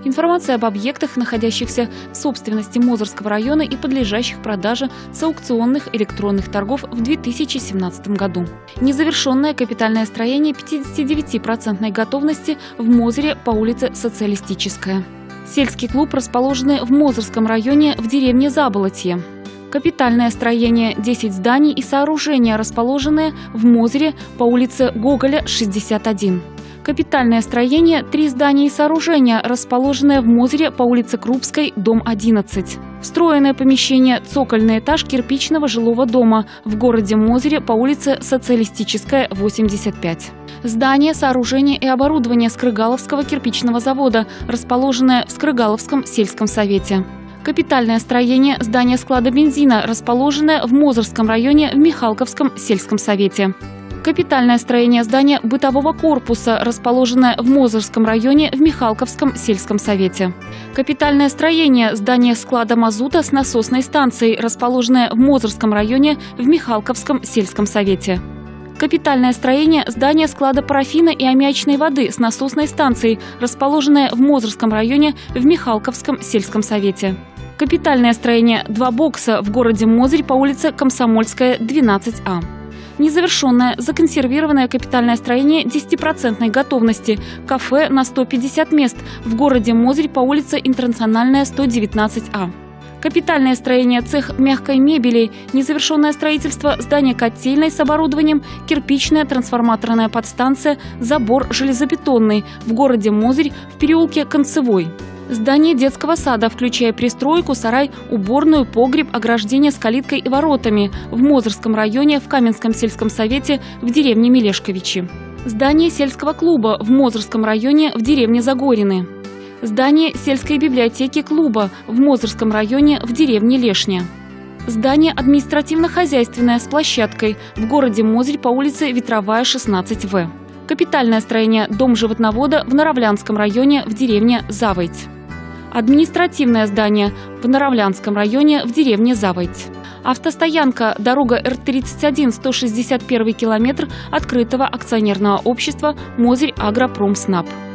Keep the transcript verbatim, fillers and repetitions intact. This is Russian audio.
Информация об объектах, находящихся в собственности Мозырского района и подлежащих продаже с аукционных электронных торгов в две тысячи семнадцатом году. Незавершенное капитальное строение пятидесятидевятипроцентной готовности в Мозыре по улице Социалистическая. Сельский клуб, расположенный в Мозырском районе в деревне Заболотье. Капитальное строение десять зданий и сооружения, расположенные в Мозыре по улице Гоголя, шестьдесят один. Капитальное строение три здания и сооружения, расположенные в Мозыре по улице Крупской, дом одиннадцать. Встроенное помещение цокольный этаж кирпичного жилого дома в городе Мозыре по улице Социалистическая, восемьдесят пять. Здание, сооружение и оборудование Скрыгаловского кирпичного завода, расположенное в Скрыгаловском сельском совете. Капитальное строение здания склада бензина, расположенное в Мозырском районе в Михалковском сельском совете. Капитальное строение здания бытового корпуса, расположенное в Мозырском районе в Михалковском сельском совете. Капитальное строение здания склада мазута с насосной станцией, расположенное в Мозырском районе в Михалковском сельском совете. Капитальное строение здания склада парафина и аммиачной воды с насосной станцией, расположенное в Мозырском районе в Михалковском сельском совете. Капитальное строение два бокса в городе Мозырь по улице Комсомольская, двенадцать А. Незавершенное законсервированное капитальное строение десятипроцентной готовности кафе на сто пятьдесят мест в городе Мозырь по улице Интернациональная, сто девятнадцать А. Капитальное строение цех мягкой мебели, незавершенное строительство здания котельной с оборудованием, кирпичная трансформаторная подстанция, забор железобетонный в городе Мозырь в переулке Концевой. Здание детского сада, включая пристройку, сарай, уборную, погреб, ограждение с калиткой и воротами в Мозырском районе в Каменском сельском совете в деревне Мелешковичи. Здание сельского клуба в Мозырском районе в деревне Загорины. Здание сельской библиотеки клуба в Мозырском районе в деревне Лешня. Здание административно-хозяйственное с площадкой в городе Мозырь по улице Ветровая, шестнадцать В. Капитальное строение дом животновода в Наравлянском районе в деревне Завойть. Административное здание в Наравлянском районе в деревне Завойть. Автостоянка дорога Р тридцать один, сто шестьдесят первый километр открытого акционерного общества Мозырь Агропромснаб.